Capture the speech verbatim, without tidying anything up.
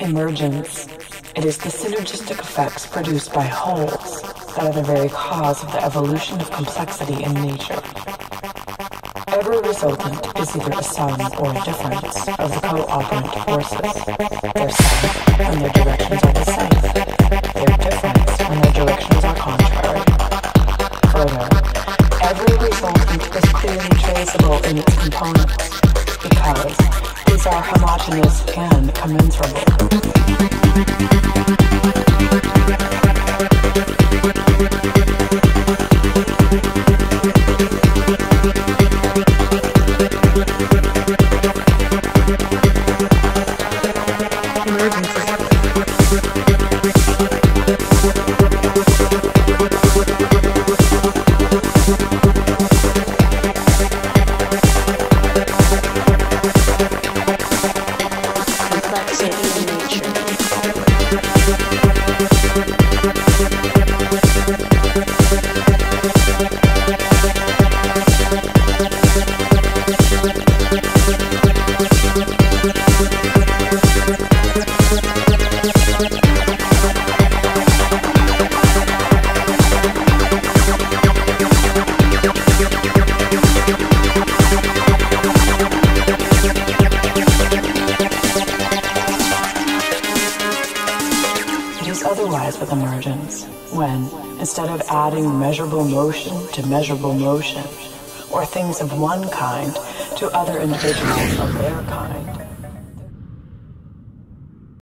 Emergence. It is the synergistic effects produced by wholes that are the very cause of the evolution of complexity in nature. Every resultant is either a sum or a difference of the co-operant forces. Their sum when their directions are the same. Their difference when their directions are contrary. Further, every resultant is clearly traceable in its components because these are homogeneous and commensurable. With emergence, when, instead of adding measurable motion to measurable motion, or things of one kind to other individuals of their kind,